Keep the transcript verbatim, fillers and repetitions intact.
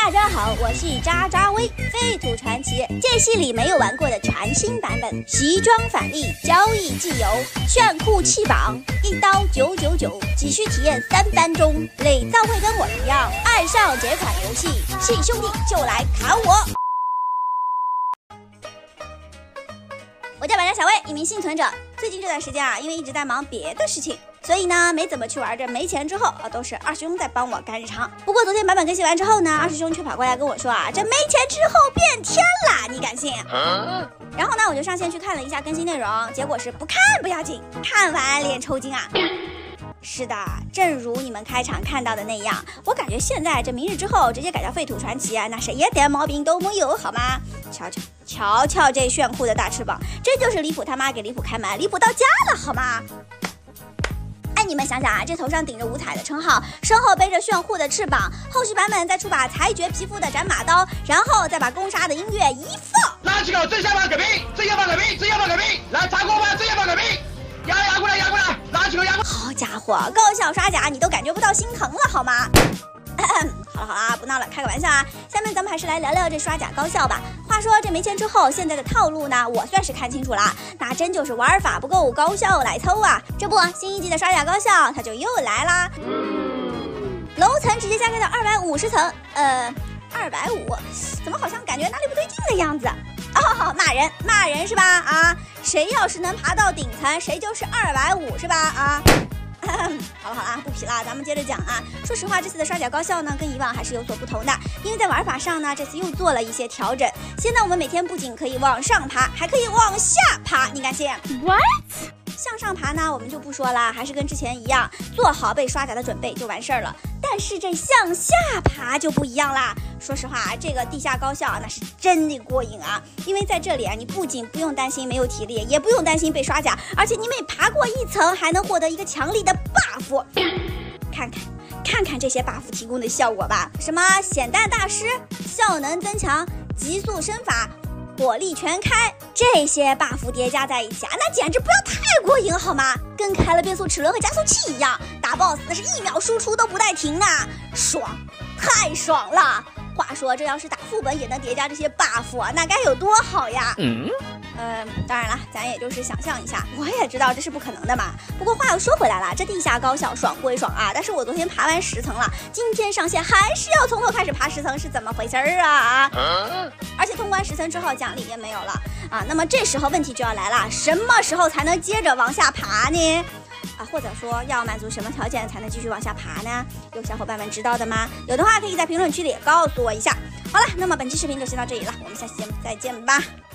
大家好，我是渣渣威，废土传奇这系里没有玩过的全新版本，西装返利，交易既有，炫酷气绑，一刀九九九，只需体验三分钟。磊造会跟我一样爱上这款游戏，信兄弟就来砍我！我叫玩家小魏，一名幸存者。最近这段时间啊，因为一直在忙别的事情，所以呢没怎么去玩这没钱之后啊，都是二师兄在帮我干日常。不过昨天版本更新完之后呢，二师兄却跑过来跟我说啊，这没钱之后变天了，你敢信？啊、然后呢，我就上线去看了一下更新内容，结果是不看不要紧，看完脸抽筋啊！是的，正如你们开场看到的那样，我感觉现在这明日之后直接改叫废土传奇啊，那谁一点毛病都没有，好吗？瞧瞧瞧瞧这炫酷的大翅膀，这就是离谱他妈给离谱开门，离谱到家了，好吗？哎，你们想想啊，这头上顶着五彩的称号，身后背着炫酷的翅膀，后续版本再出把裁决皮肤的斩马刀，然后再把攻杀的音乐一放， 拿起口，正下方给兵，正下方给兵，正下方给兵，来查过吧，正下方给兵，压压过来，压过来，拿起口压过来。 好家伙，高效刷甲你都感觉不到心疼了好吗？好了好了，不闹了，开个玩笑啊。下面咱们还是来聊聊这刷甲高效吧。话说这没钱之后，现在的套路呢，我算是看清楚了，那真就是玩法不够，高效来凑啊。这不，新一季的刷甲高效它就又来啦，楼层直接加开到二百五十层，呃，二百五，怎么好像感觉哪里不对劲的样子？哦，骂人骂人是吧？啊，谁要是能爬到顶层，谁就是二百五是吧？啊。好了好了，不皮了，咱们接着讲啊。说实话，这次的刷甲高效呢，跟以往还是有所不同的，因为在玩法上呢，这次又做了一些调整。现在我们每天不仅可以往上爬，还可以往下爬，你敢信 ？What？ 向上爬呢，我们就不说了，还是跟之前一样，做好被刷甲的准备就完事儿了。但是这向下爬就不一样啦。说实话，这个地下高校那是真的过瘾啊！因为在这里啊，你不仅不用担心没有体力，也不用担心被刷甲，而且你每爬过一层，还能获得一个强力的 buff。看看，看看这些 buff 提供的效果吧，什么显弹大师、效能增强、极速身法、火力全开，这些 buff 叠加在一起啊，那简直不要太过瘾好吗？跟开了变速齿轮和加速器一样，打 boss 那是一秒输出都不带停啊，爽，太爽了！话说这要是打副本也能叠加这些 buff 啊，那该有多好呀！嗯，呃，当然了，咱也就是想象一下，我也知道这是不可能的嘛。不过话又说回来了，这地下高校爽归爽啊，但是我昨天爬完十层了，今天上线还是要从头开始爬十层，是怎么回事儿啊？啊而且通关十层之后奖励也没有了啊，那么这时候问题就要来了，什么时候才能接着往下爬呢？啊，或者说要满足什么条件才能继续往下爬呢？有小伙伴们知道的吗？有的话可以在评论区里告诉我一下。好了，那么本期视频就先到这里了，我们下期节目再见吧。